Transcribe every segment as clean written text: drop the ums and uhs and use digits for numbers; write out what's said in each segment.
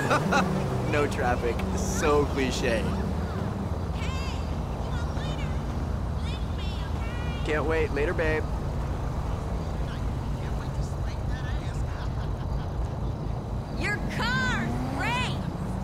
No traffic. So cliche. Can't wait. Later, babe. Your car! Great!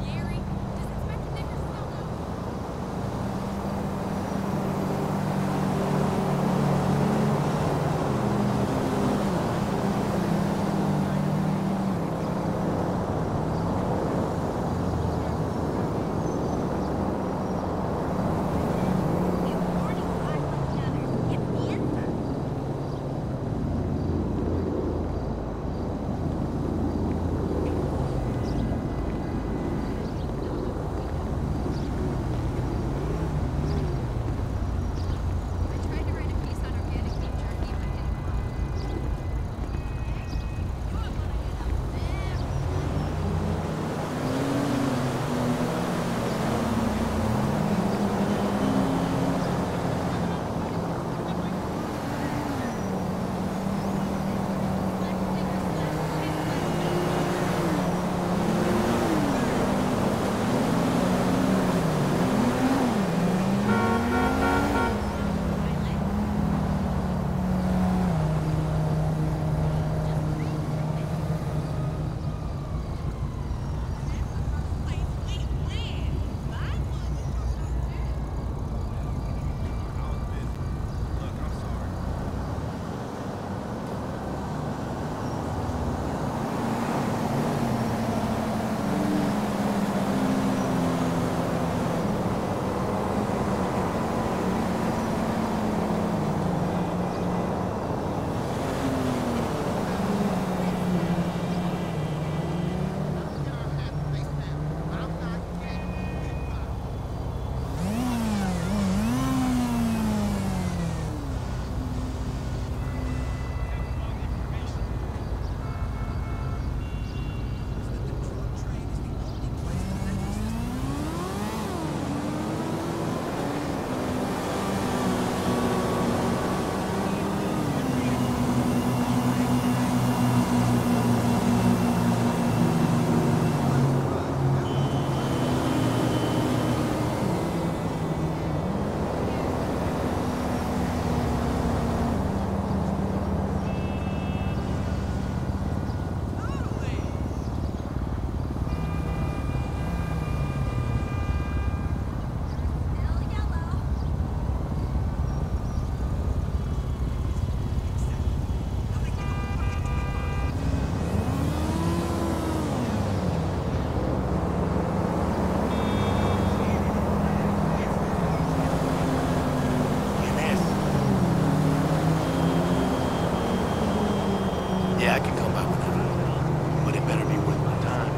Yeah, I can come by whenever, but it better be worth my time.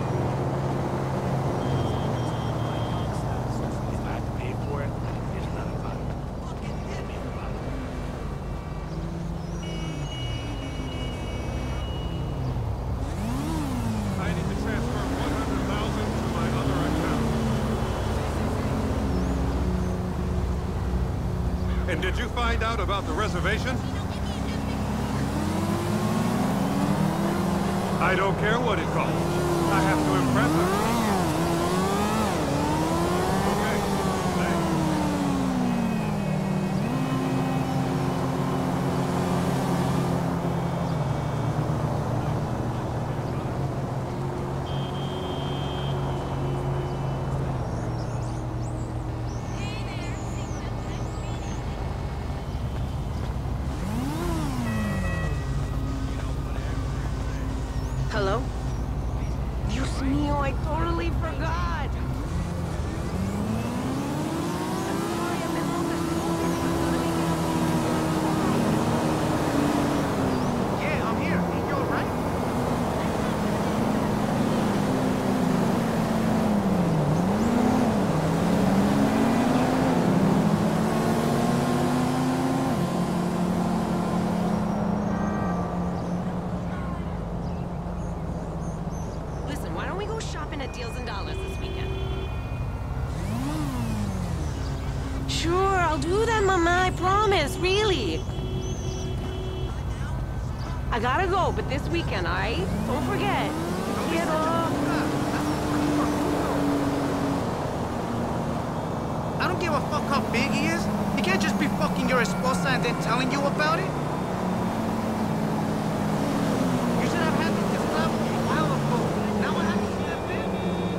If I have to pay for it, it's another fight. I need to transfer 100,000 to my other account. And did you find out about the reservation? I don't care what it costs. I have to impress her. Okay, thanks. Hello? Dios mío, I totally forgot! Yeah, I'm here. You all right? Listen, why don't we go shopping at Deals and Dollars this weekend? Sure, I'll do that, Mama, I promise, really. I gotta go, but this weekend, alright? Don't forget. Quiero. give a fuck how big he is? He can't just be fucking your esposa and then telling you about it. You should have had this level a while ago. Now I have to step in.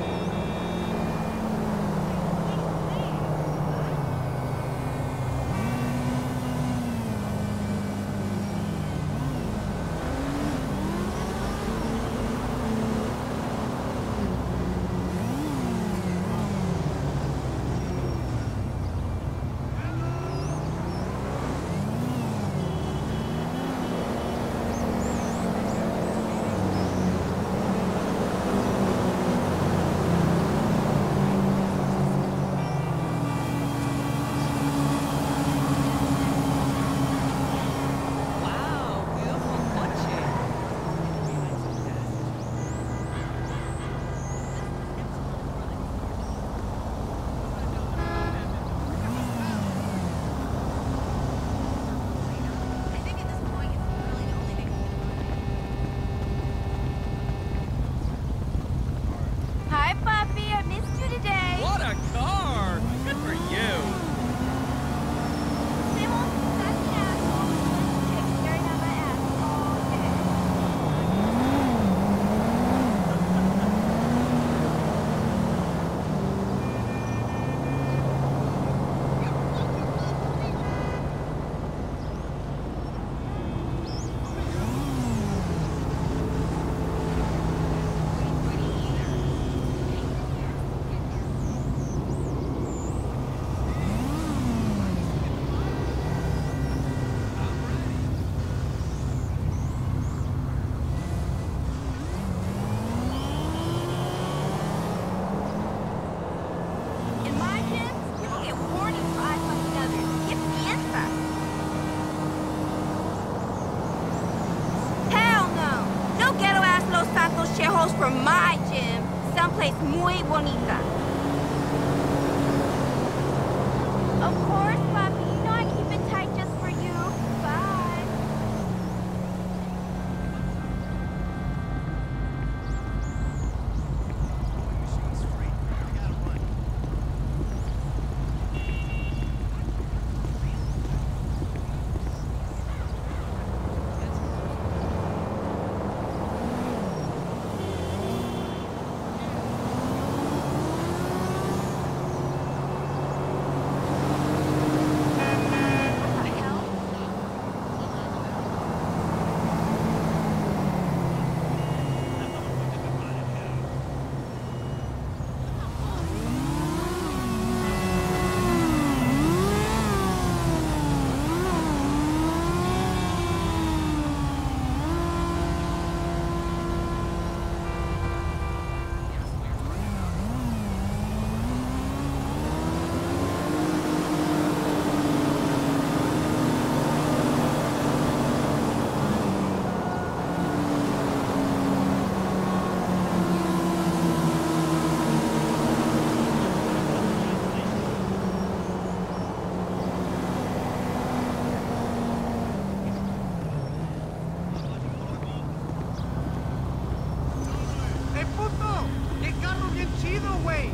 Wow, beautiful coche. Hi, Puppy. I missed you today. What a car! Good for you. They won't suck the asshole. Chick staring at my ass all day. In my gym, people get horny for eye fucking others. Get fiesta. Hell no. No ghetto ass Los Santos shitholes for my gym. Someplace muy bonita. Of course, Papi. You know I keep it tight just for you. Bye. What the hell? ¡Hey, puto! ¡Qué carro bien chido, güey!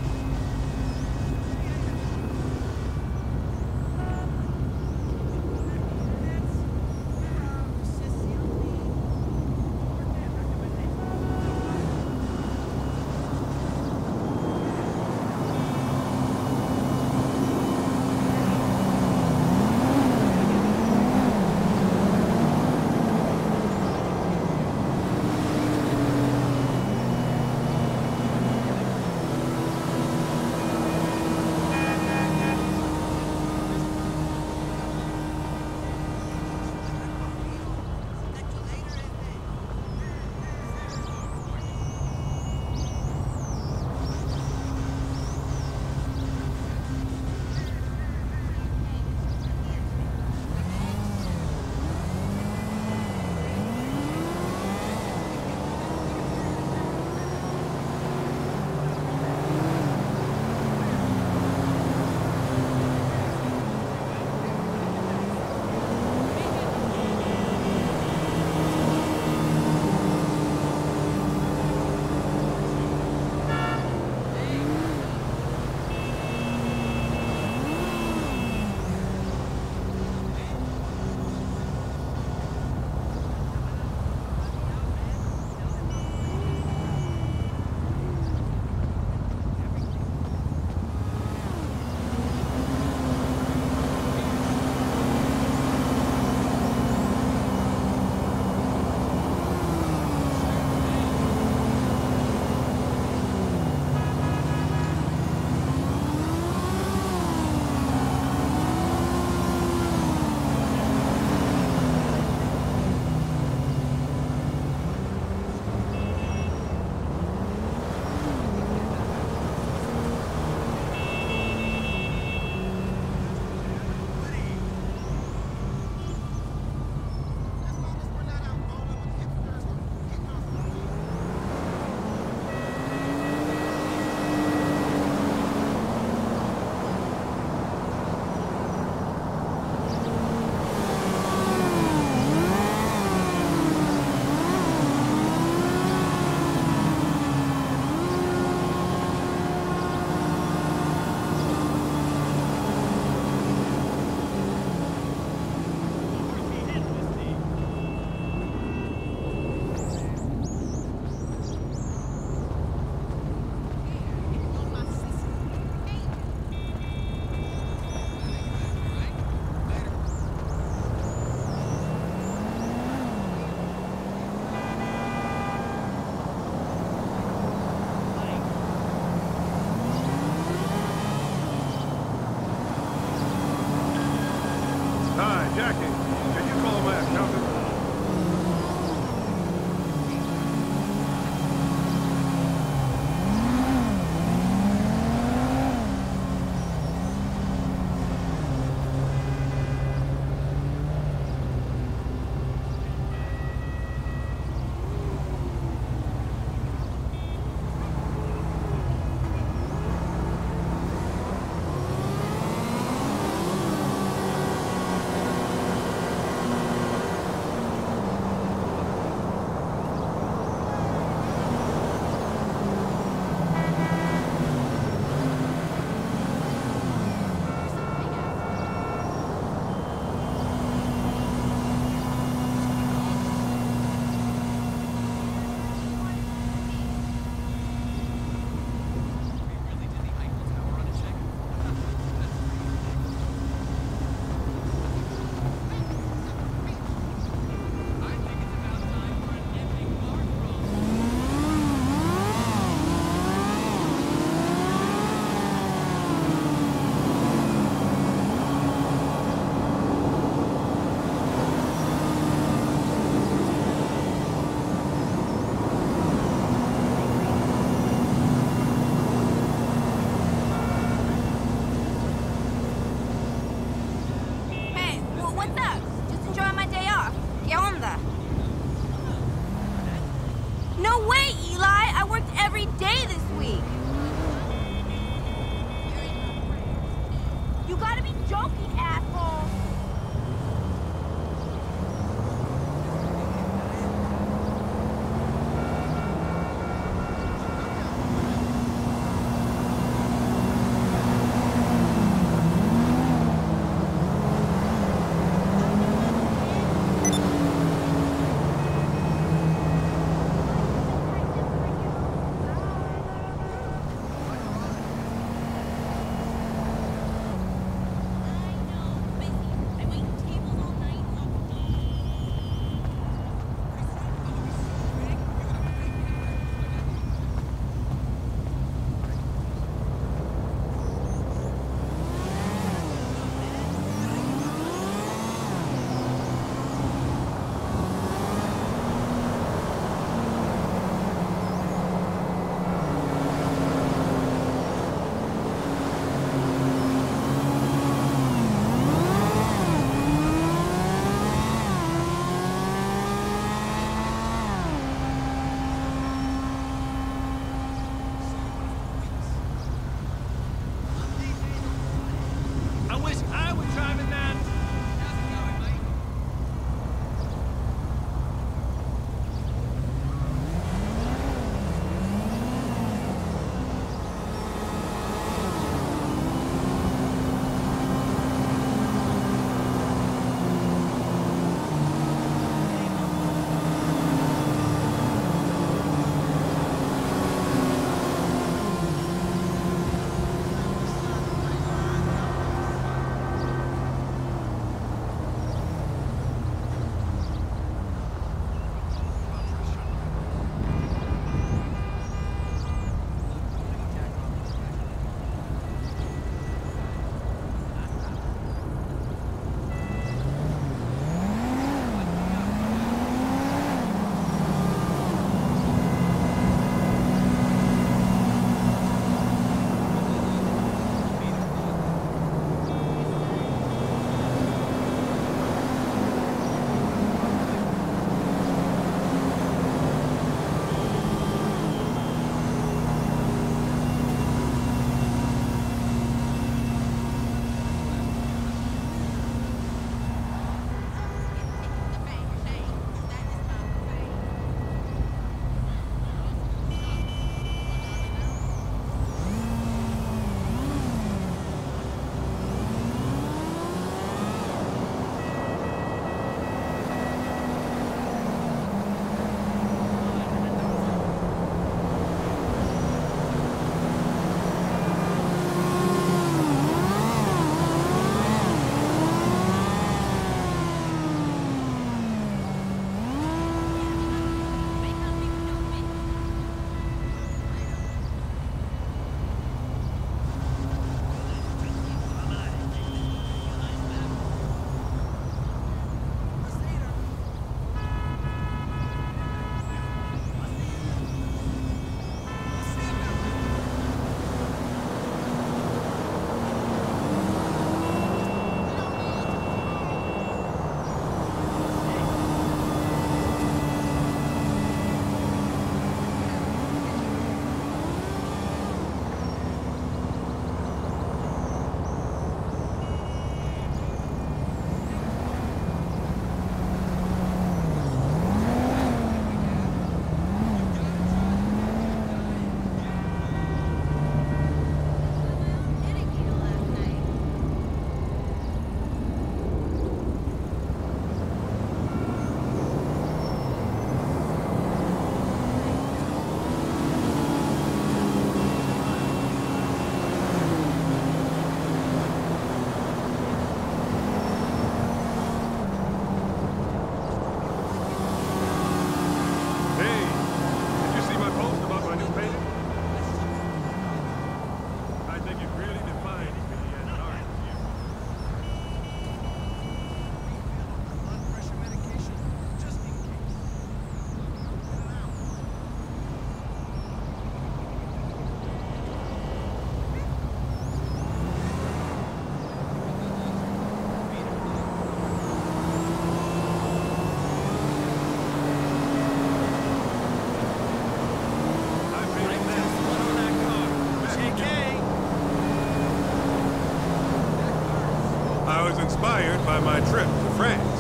inspired by my trip to France.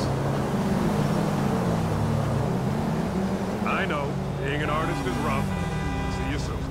I know, being an artist is rough. See you soon.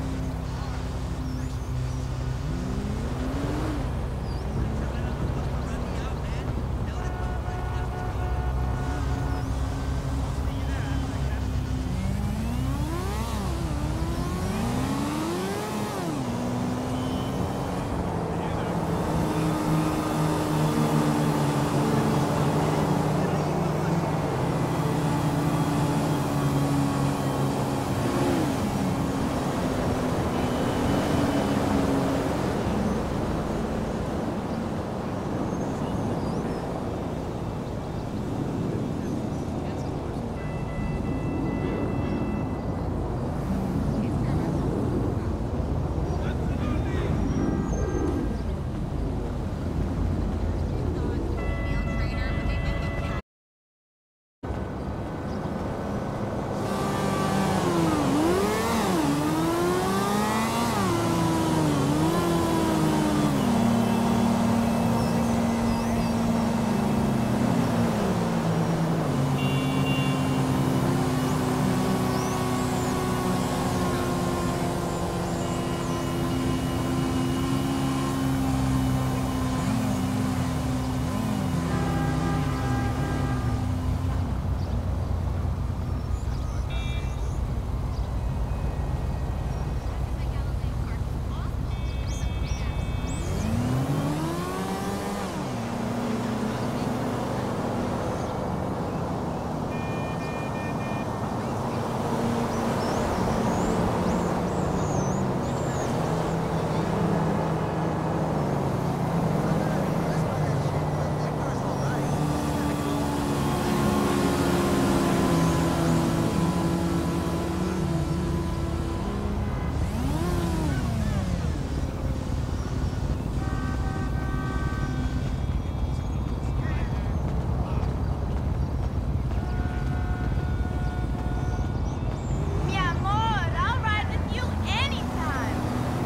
Mi amor, I'll ride with you anytime.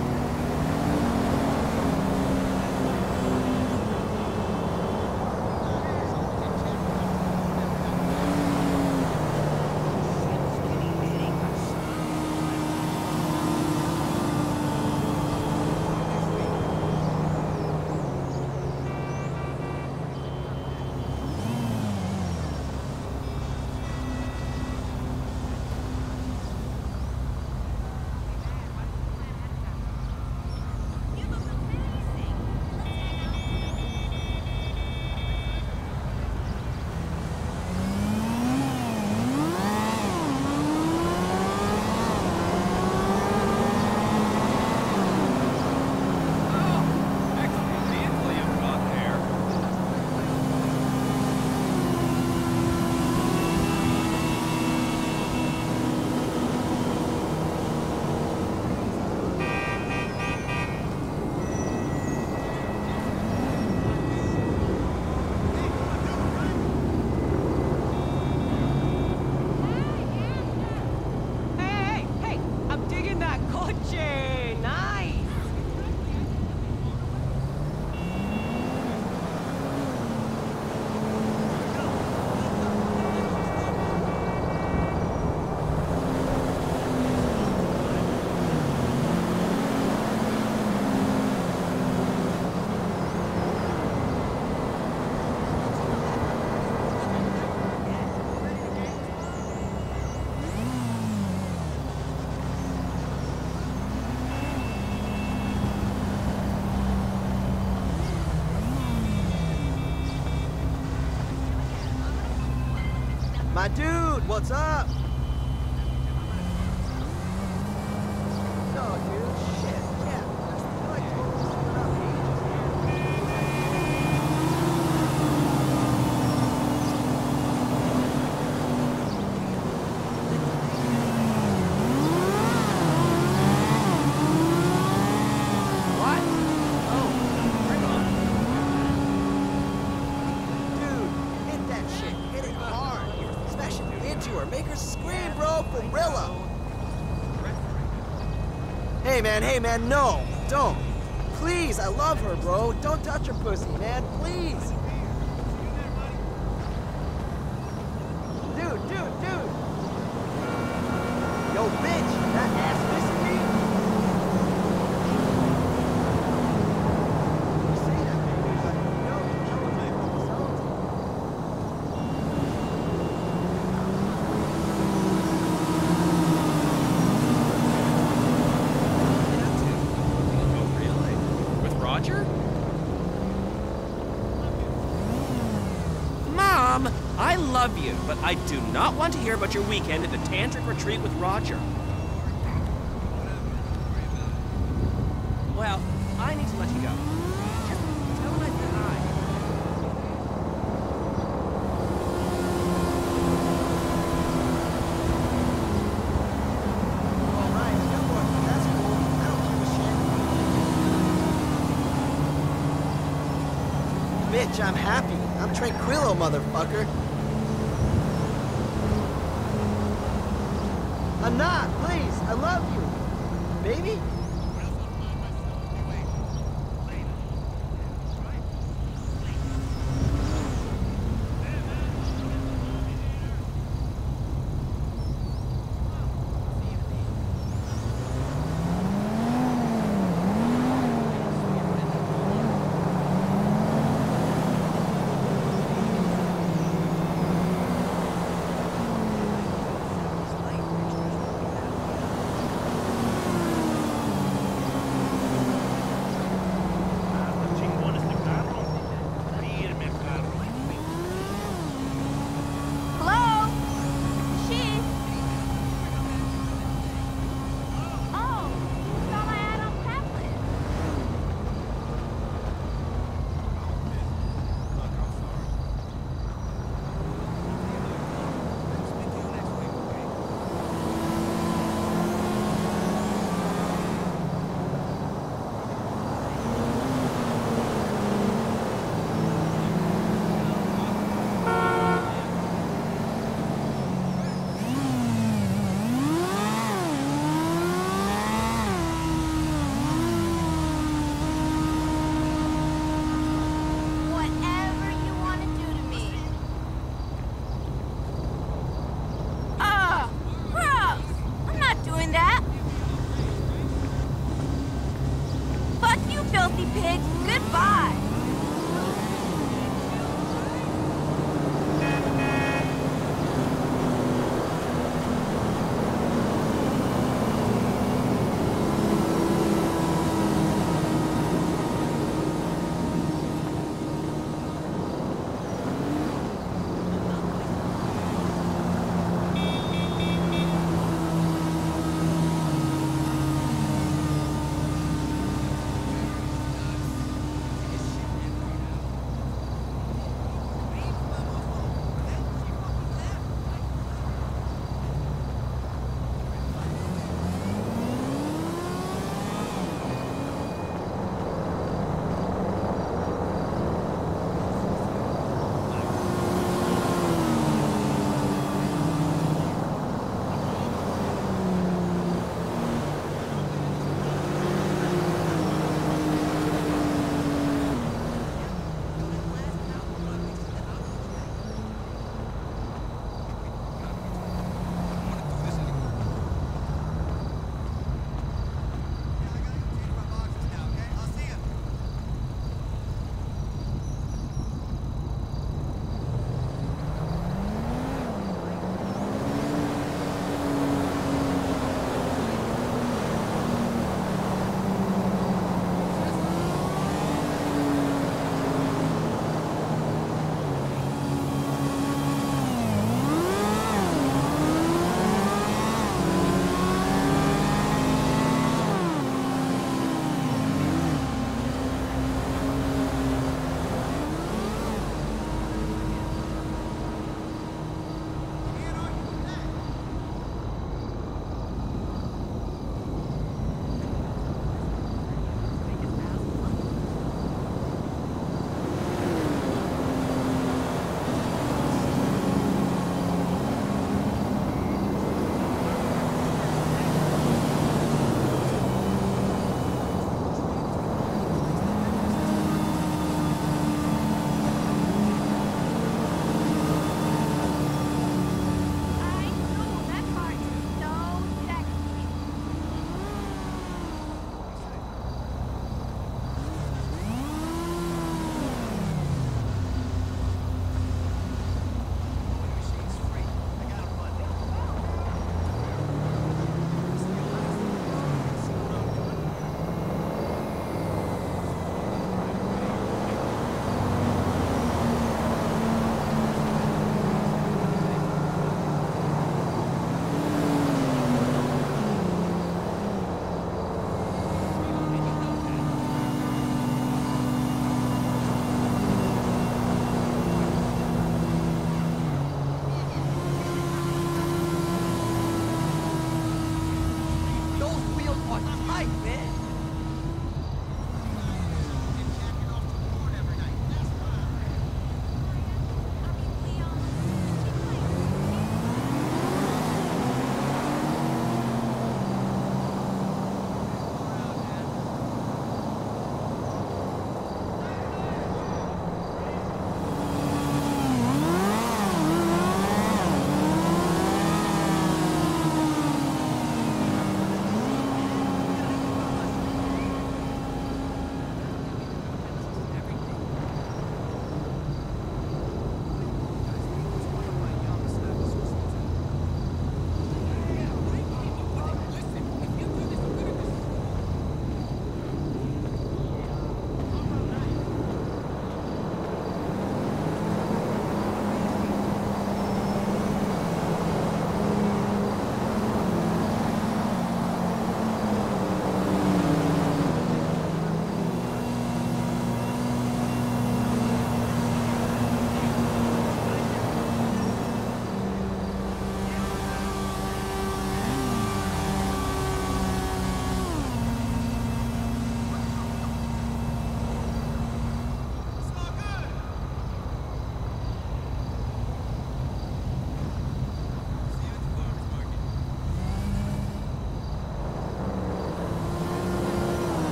Excellent vehicle you've got there. Hey, I'm digging that coche. Nice. My dude, what's up? No, dude, shit, yeah. I like totally screwed up What? Oh, bring on. Dude, hit that shit. Hit it hard. Smash it into her. Make her scream, bro. Gorilla. Hey, man, no. Don't. Please, I love her, bro. Don't touch her pussy, man. Please. Dude! Yo, bitch, that ass missing me? You say that, baby, but no, Oh, really? With Roger? Mom, I love you, but I do not want to hear about your weekend at the tantric retreat with Roger. Well, I need to let you go. Just tell him I said hi. all right, I got one. That's cool. I don't give a shit. Bitch, I'm happy. I'm tranquilo, motherfucker. I'm not, please. I love you. Baby? Hello? She? Oh, you saw my ad on Pamphlet. Whatever you want to do to me. Ah, gross! I'm not doing that. Fuck you, filthy pig. Goodbye.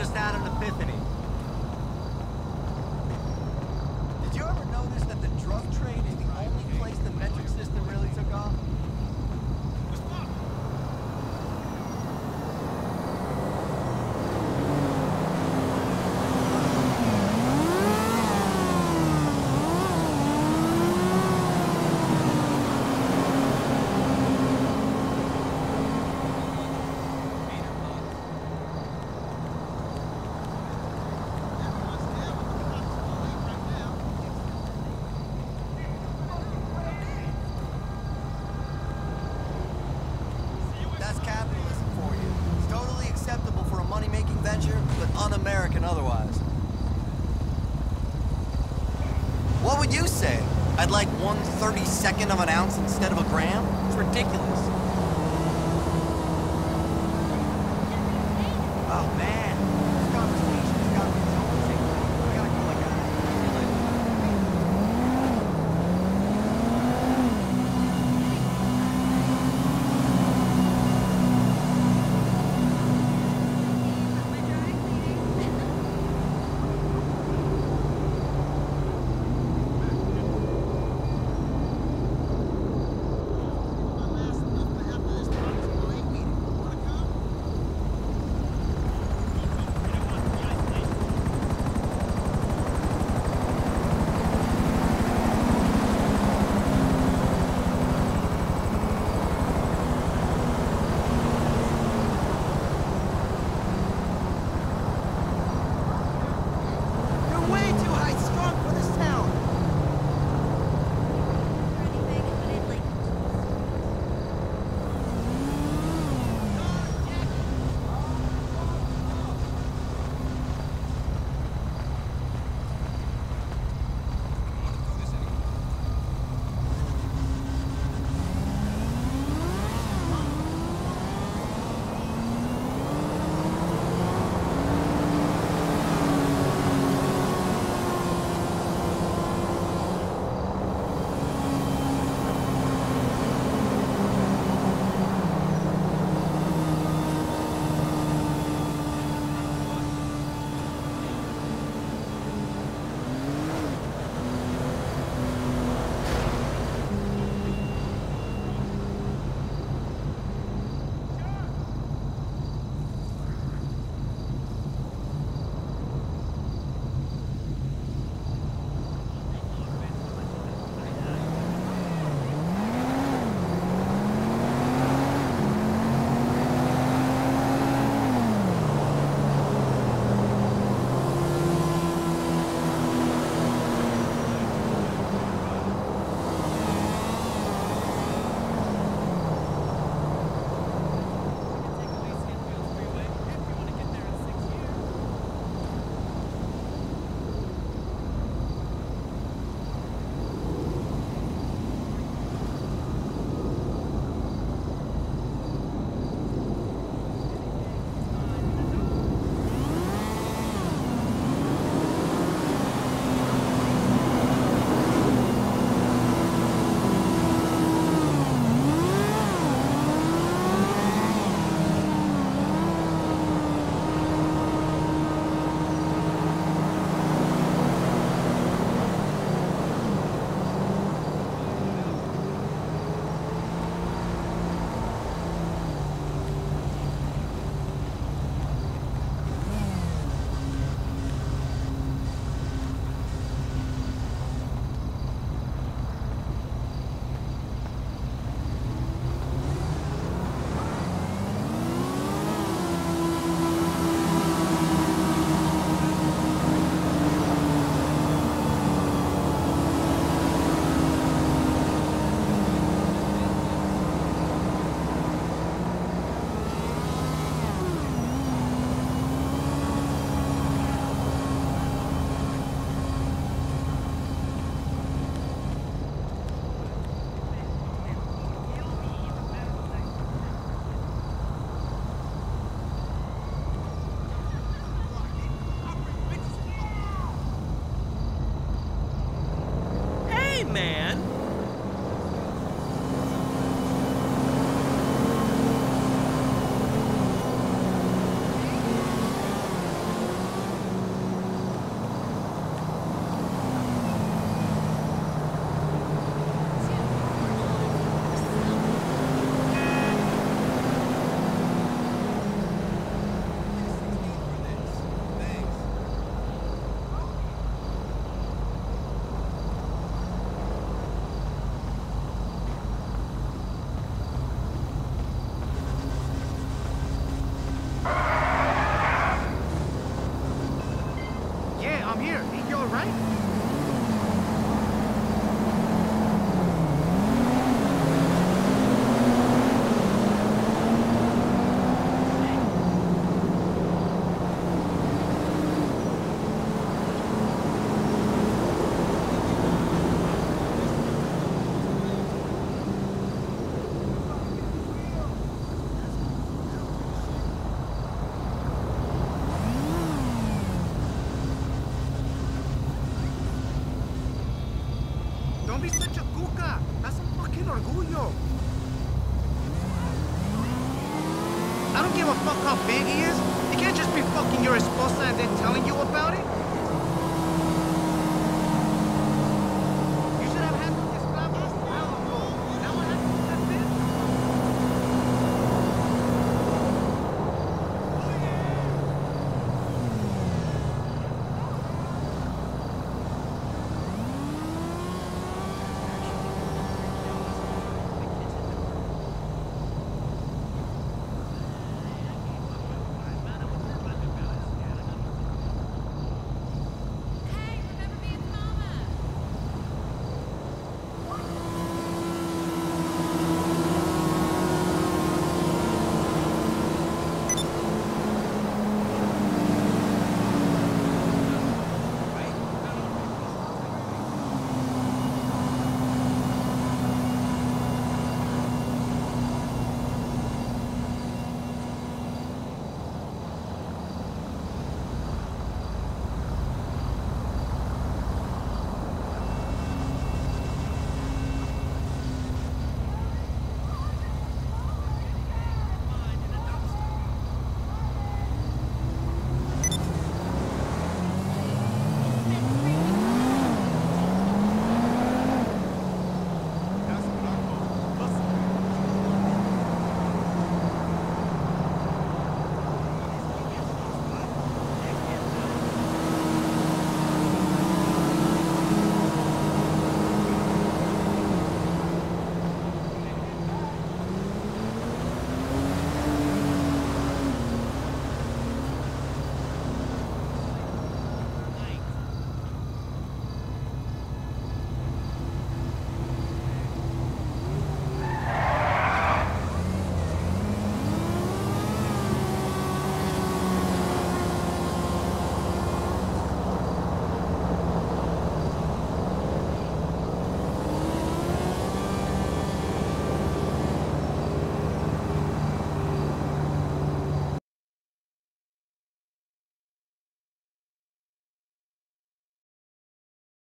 just had an epiphany. Did you ever notice that the drug trade is the only place the metric system really took off? That's capitalism for you. It's totally acceptable for a money-making venture, but un-American otherwise. What would you say? I'd like 1/32nd of an ounce instead of a gram? It's ridiculous. Oh man, this conversation's got me so I gotta go, my guy. See you later. You're way too high-strung for this town. I'm here. Ain't you alright? Don't be such a cuca. That's a fucking orgullo. I don't give a fuck how big he is. He can't just be fucking your esposa and then telling you about it.